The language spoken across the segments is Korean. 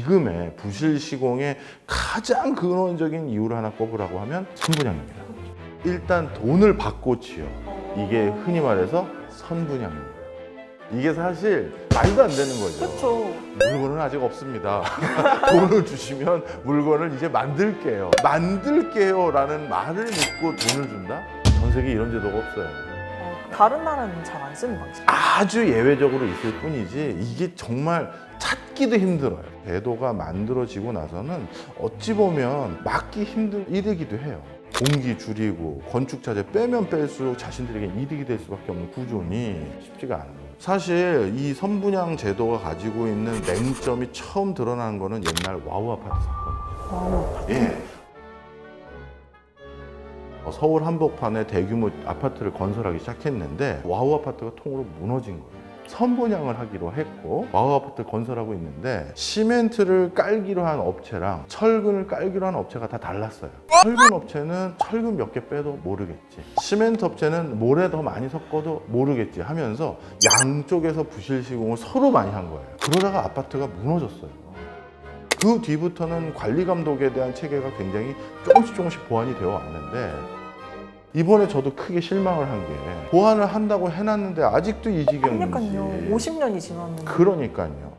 지금의 부실 시공의 가장 근원적인 이유를 하나 꼽으라고 하면 선분양입니다. 일단 돈을 받고 지어. 이게 흔히 말해서 선분양입니다. 이게 사실 말도 안 되는 거죠. 그렇죠. 물건은 아직 없습니다. 돈을 주시면 물건을 이제 만들게요. 만들게요 라는 말을 믿고 돈을 준다? 전 세계에 이런 제도가 없어요. 다른 나라는 잘 안 쓰는 방식. 아주 예외적으로 있을 뿐이지 이게 정말 찾기도 힘들어요. 제도가 만들어지고 나서는 어찌 보면 막기 힘든 일이기도 해요. 공기 줄이고 건축자재 빼면 뺄수록 자신들에게 이득이 될 수밖에 없는 구조니 쉽지가 않아요. 사실 이 선분양 제도가 가지고 있는 맹점이 처음 드러나는 거는 옛날 와우 아파트 사건이에요. 와우 아파트? 예. 서울 한복판에 대규모 아파트를 건설하기 시작했는데 와우 아파트가 통으로 무너진 거예요. 선분양을 하기로 했고 와우 아파트를 건설하고 있는데 시멘트를 깔기로 한 업체랑 철근을 깔기로 한 업체가 다 달랐어요. 철근 업체는 철근 몇 개 빼도 모르겠지, 시멘트 업체는 모래 더 많이 섞어도 모르겠지 하면서 양쪽에서 부실 시공을 서로 많이 한 거예요. 그러다가 아파트가 무너졌어요. 그 뒤부터는 관리 감독에 대한 체계가 굉장히 조금씩 보완이 되어 왔는데 이번에 저도 크게 실망을 한 게 보완을 한다고 해놨는데 아직도 이 지경인지. 그러니까요. 50년이 지났는데. 그러니까요.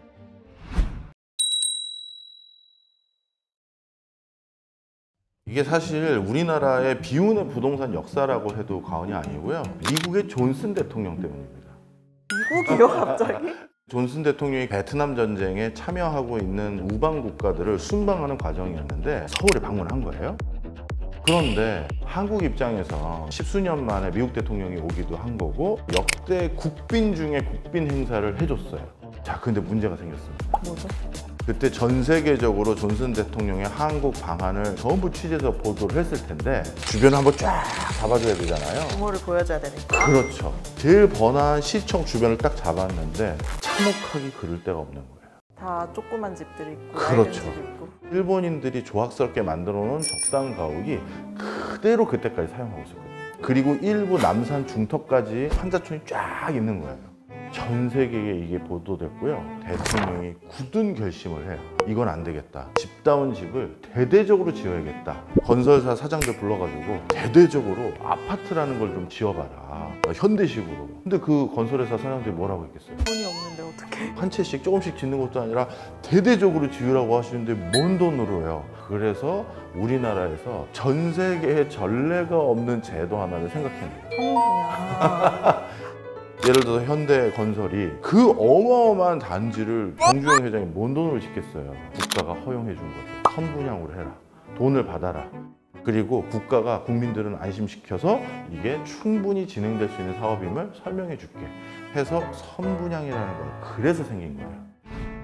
이게 사실 우리나라의 비운의 부동산 역사라고 해도 과언이 아니고요. 미국의 존슨 대통령 때문입니다. 미국이요, 갑자기? 존슨 대통령이 베트남 전쟁에 참여하고 있는 우방 국가들을 순방하는 과정이었는데 서울에 방문한 거예요. 그런데 한국 입장에서 십수년 만에 미국 대통령이 오기도 한 거고 역대 국빈 중에 국빈 행사를 해줬어요. 자, 근데 문제가 생겼습니다. 뭐죠? 그때 전 세계적으로 존슨 대통령의 한국 방한을 전부 취재해서 보도를 했을 텐데 주변을 한번 쫙 잡아줘야 되잖아요. 규모를 보여줘야 되니까. 그렇죠. 제일 번화한 시청 주변을 딱 잡았는데 참혹하기 그를 데가 없는 거예요. 다 조그만 집들이 있고 그렇죠. 얇은 집이 있고. 일본인들이 조악스럽게 만들어 놓은 적당 가옥이 그대로 그때까지 사용하고 있었거든요. 그리고 일부 남산 중턱까지 환자촌이 쫙 있는 거예요. 전 세계에 이게 보도됐고요. 대통령이 굳은 결심을 해요. 이건 안 되겠다. 집다운 집을 대대적으로 지어야겠다. 건설사 사장들 불러가지고 대대적으로 아파트라는 걸 좀 지어봐라. 현대식으로. 근데 그 건설회사 사장들이 뭐라고 했겠어요? 돈이 없는데 어떻게? 한 채씩 조금씩 짓는 것도 아니라 대대적으로 지으라고 하시는데 뭔 돈으로 해요? 그래서 우리나라에서 전 세계에 전례가 없는 제도 하나를 생각해내요. 선분양. 예를 들어서 현대건설이 그 어마어마한 단지를 정주영 회장이 뭔 돈으로 짓겠어요? 국가가 허용해 준 거죠. 선분양으로 해라. 돈을 받아라. 그리고 국가가 국민들은 안심시켜서 이게 충분히 진행될 수 있는 사업임을 설명해 줄게 해서 선분양이라는 걸 그래서 생긴 거예요.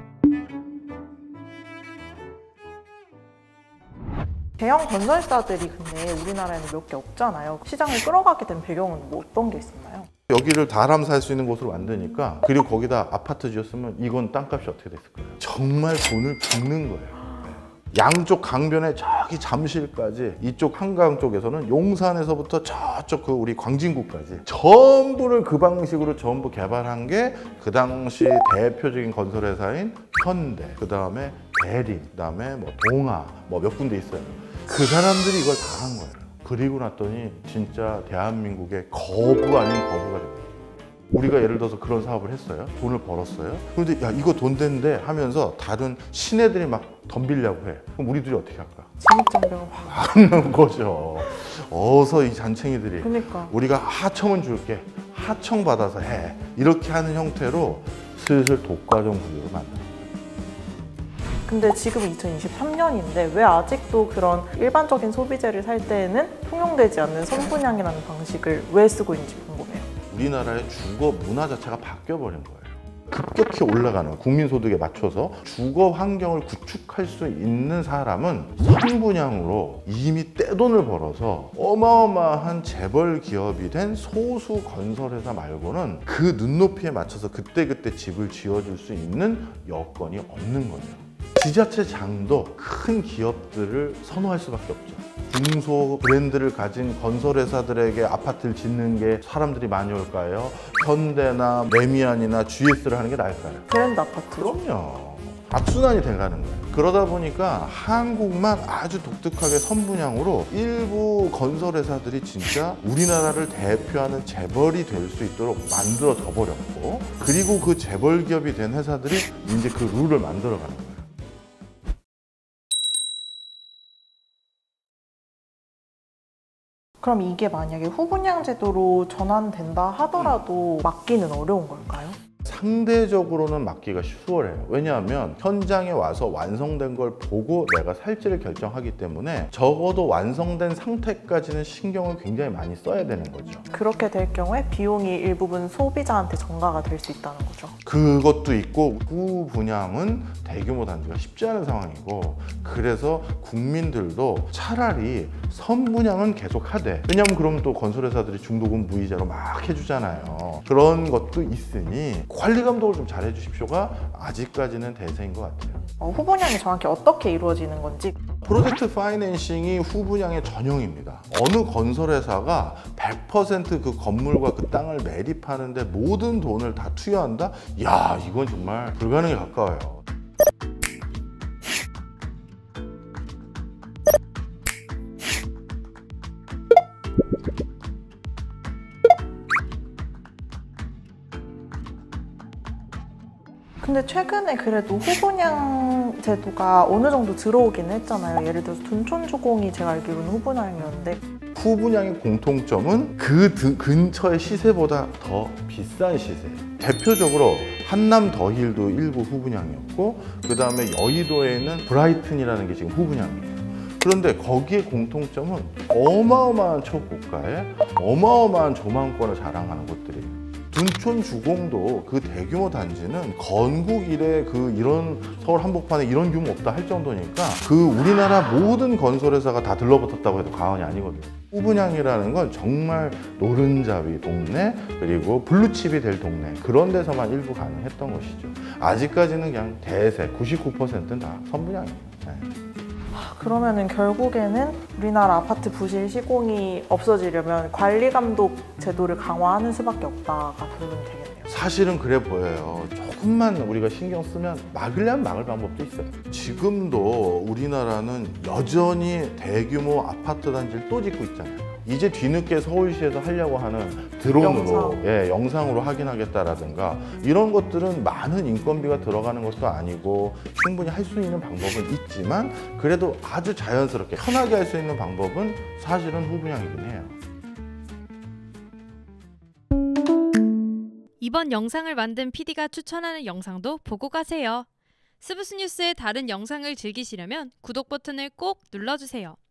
대형 건설사들이 근데 우리나라에는 몇 개 없잖아요. 시장을 끌어가게 된 배경은 뭐 어떤 게 있었나요? 여기를 다람 살 수 있는 곳으로 만드니까, 그리고 거기다 아파트 지었으면 이건 땅값이 어떻게 됐을까요? 정말 돈을 붓는 거예요. 양쪽 강변에 저기 잠실까지, 이쪽 한강 쪽에서는 용산에서부터 저쪽 그 우리 광진구까지 전부를 그 방식으로 전부 개발한 게 그 당시 대표적인 건설회사인 현대, 그 다음에 대림, 그 다음에 뭐 동아, 뭐 몇 군데 있어요. 그 사람들이 이걸 다 한 거예요. 그리고 났더니 진짜 대한민국의 거부 아닌 거부가 됐어요. 우리가 예를 들어서 그런 사업을 했어요. 돈을 벌었어요. 그런데 야, 이거 돈 된대 하면서 다른 시내들이 막 덤비려고 해. 그럼 우리들이 어떻게 할까? 진입장벽을 확 하는 거죠. 어서 이 잔챙이들이 그러니까. 우리가 하청은 줄게, 하청 받아서 해, 이렇게 하는 형태로 슬슬 독과점 구조를 만드는 거예요. 근데 지금은 2023년인데 왜 아직도 그런 일반적인 소비재를 살 때에는 통용되지 않는 선분양이라는 방식을 왜 쓰고 있는지 궁금해요. 우리나라의 주거 문화 자체가 바뀌어버린 거예요. 급격히 올라가는 국민소득에 맞춰서 주거 환경을 구축할 수 있는 사람은 선분양으로 이미 떼돈을 벌어서 어마어마한 재벌 기업이 된 소수 건설회사 말고는 그 눈높이에 맞춰서 그때그때 집을 지어줄 수 있는 여건이 없는 거예요. 지자체장도 큰 기업들을 선호할 수밖에 없죠. 중소 브랜드를 가진 건설회사들에게 아파트를 짓는 게 사람들이 많이 올까요? 현대나 레미안이나 GS를 하는 게 나을까요? 브랜드 아파트요? 그럼요. 악순환이 돼가는 거예요. 그러다 보니까 한국만 아주 독특하게 선분양으로 일부 건설회사들이 진짜 우리나라를 대표하는 재벌이 될 수 있도록 만들어져 버렸고, 그리고 그 재벌 기업이 된 회사들이 이제 그 룰을 만들어가는 거예요. 그럼 이게 만약에 후분양 제도로 전환된다 하더라도 막기는 어려운 걸까요? 상대적으로는 막기가 수월해요. 왜냐하면 현장에 와서 완성된 걸 보고 내가 살지를 결정하기 때문에 적어도 완성된 상태까지는 신경을 굉장히 많이 써야 되는 거죠. 그렇게 될 경우에 비용이 일부분 소비자한테 전가가 될 수 있다는 거죠. 그것도 있고, 후분양은 대규모 단지가 쉽지 않은 상황이고, 그래서 국민들도 차라리 선분양은 계속 하되, 왜냐하면 그러면 또 건설회사들이 중도금 무이자로 막 해주잖아요. 그런 것도 있으니 관리 감독을 좀 잘해 주십시오가 아직까지는 대세인 것 같아요. 후분양이 정확히 어떻게 이루어지는 건지. 프로젝트 파이낸싱이 후분양의 전형입니다. 어느 건설회사가 100% 그 건물과 그 땅을 매립하는데 모든 돈을 다 투여한다? 야, 이건 정말 불가능에 가까워요. 근데 최근에 그래도 후분양 제도가 어느 정도 들어오긴 했잖아요. 예를 들어서 둔촌주공이 제가 알기로는 후분양이었는데, 후분양의 공통점은 그 근처의 시세보다 더 비싼 시세예요. 대표적으로 한남 더힐도 일부 후분양이었고, 그 다음에 여의도에는 브라이튼이라는 게 지금 후분양이에요. 그런데 거기에 공통점은 어마어마한 초고가에 어마어마한 조망권을 자랑하는 곳들이에요. 둔촌주공도 그 대규모 단지는 건국 이래 이런 서울 한복판에 이런 규모 없다 할 정도니까 그 우리나라 모든 건설회사가 다 들러붙었다고 해도 과언이 아니거든요. 후분양이라는 건 정말 노른자위 동네, 그리고 블루칩이 될 동네, 그런 데서만 일부 가능했던 것이죠. 아직까지는 그냥 대세 99%는 다 선분양이에요. 네. 그러면은 결국에는 우리나라 아파트 부실 시공이 없어지려면 관리 감독 제도를 강화하는 수밖에 없다가 결론이 되겠네요. 사실은 그래 보여요. 조금만 우리가 신경 쓰면 막으려면 막을 방법도 있어요. 지금도 우리나라는 여전히 대규모 아파트 단지를 또 짓고 있잖아요. 이제 뒤늦게 서울시에서 하려고 하는 드론으로, 영상으로 확인하겠다라든가, 이런 것들은 많은 인건비가 들어가는 것도 아니고 충분히 할 수 있는 방법은 있지만, 그래도 아주 자연스럽게 편하게 할 수 있는 방법은 사실은 후분양이긴 해요. 이번 영상을 만든 PD가 추천하는 영상도 보고 가세요. 스브스 뉴스의 다른 영상을 즐기시려면 구독 버튼을 꼭 눌러주세요.